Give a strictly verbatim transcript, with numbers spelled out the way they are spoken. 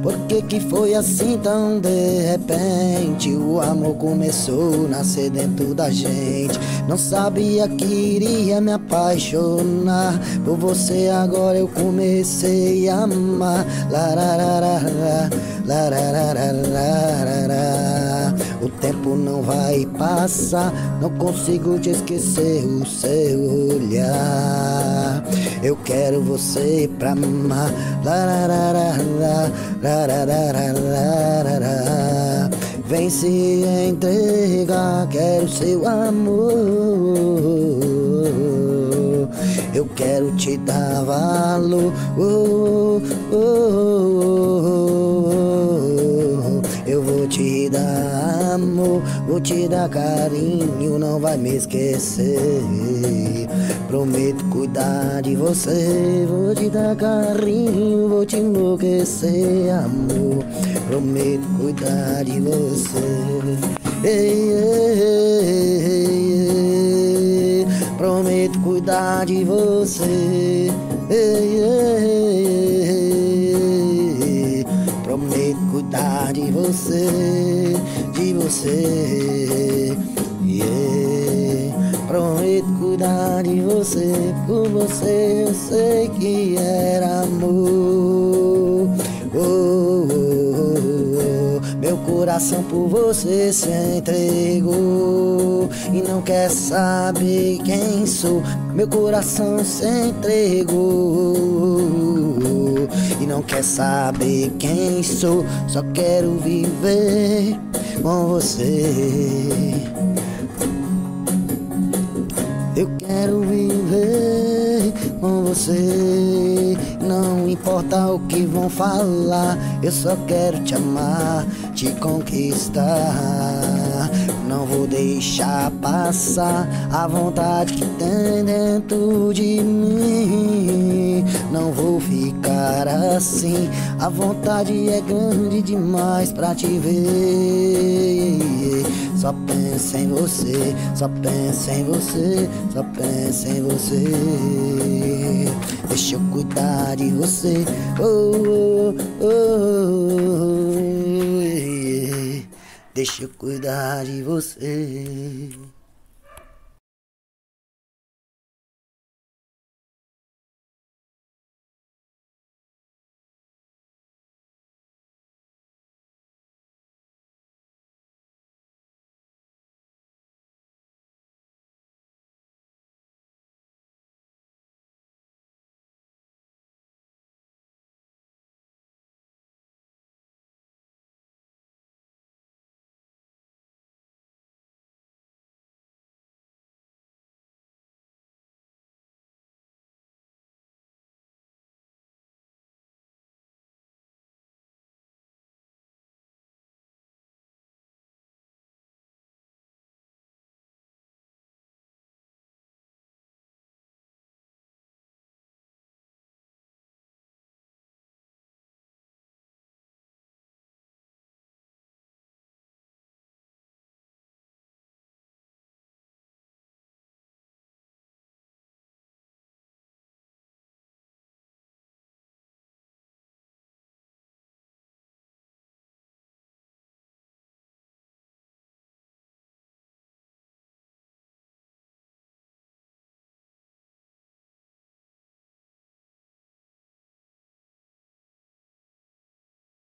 Por que que foi assim tão de repente? O amor começou a nascer dentro da gente. Não sabia que iria me apaixonar por você, agora eu comecei a amar. Larararara, larararara. O tempo não vai passar, não consigo te esquecer o seu olhar. Eu quero você pra amar. Larararara, larararara. Vem se entregar, quero seu amor. Eu quero te dar valor. Oh, oh, oh, oh. Eu vou te dar amor, vou te dar carinho, não vai me esquecer. Prometo cuidar de você, vou te dar carinho, vou te enlouquecer, amor. Prometo cuidar de você. Ei, ei, ei, ei. Prometo cuidar de você. Ei, ei, ei. Prometo cuidar de você, de você. Yeah. Prometo cuidar de você, por você eu sei que era amor. Oh, oh, oh, oh. Meu coração por você se entregou e não quer saber quem sou. Meu coração se entregou e não quer saber quem sou. Só quero viver com você. Eu quero viver com você. Não importa o que vão falar, eu só quero te amar, te conquistar. Não vou deixar passar a vontade que tem dentro de mim. Não vou ficar assim, a vontade é grande demais pra te ver. Só penso em você, só penso em você, só penso em você. Deixa eu cuidar de você. Oh, oh, oh, yeah. Deixa eu cuidar de você.